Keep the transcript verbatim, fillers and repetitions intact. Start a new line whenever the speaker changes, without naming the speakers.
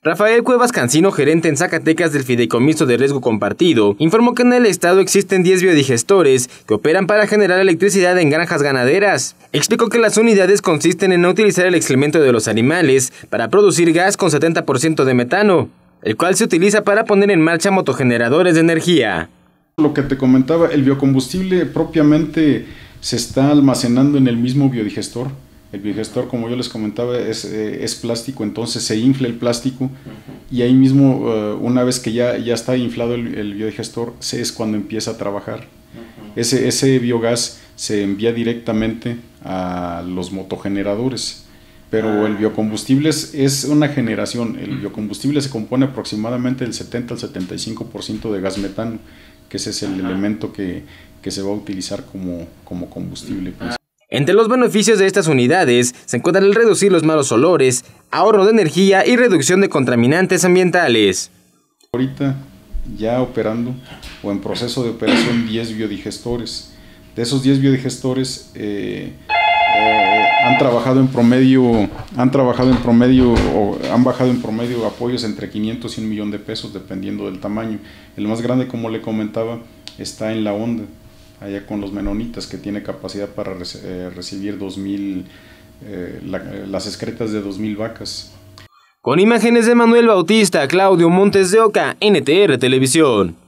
Rafael Cuevas Cancino, gerente en Zacatecas del Fideicomiso de Riesgo Compartido, informó que en el estado existen diez biodigestores que operan para generar electricidad en granjas ganaderas. Explicó que las unidades consisten en utilizar el excremento de los animales para producir gas con setenta por ciento de metano, el cual se utiliza para poner en marcha motogeneradores de energía.
Lo que te comentaba, el biocombustible propiamente se está almacenando en el mismo biodigestor. El biodigestor, como yo les comentaba, es, eh, es plástico, entonces se infla el plástico uh-huh. y ahí mismo, uh, una vez que ya, ya está inflado el, el biodigestor, se es cuando empieza a trabajar. Uh-huh. Ese, ese biogás se envía directamente a los motogeneradores, pero uh-huh. el biocombustible es, es una generación. El biocombustible se compone aproximadamente del setenta al setenta y cinco por ciento de gas metano, que ese es el uh-huh. elemento que, que se va a utilizar como, como combustible. Pues.
Entre los beneficios de estas unidades se encuentra el reducir los malos olores, ahorro de energía y reducción de contaminantes ambientales.
Ahorita ya operando o en proceso de operación diez biodigestores. De esos diez biodigestores eh, eh, han trabajado en promedio, han trabajado en promedio o han bajado en promedio apoyos entre quinientos y un millón de pesos dependiendo del tamaño. El más grande, como le comentaba, está en La Honda, allá con los menonitas, que tiene capacidad para rec eh, recibir dos mil, eh, la, las excretas de dos mil vacas.
Con imágenes de Manuel Bautista, Claudio Montes de Oca, N T R Televisión.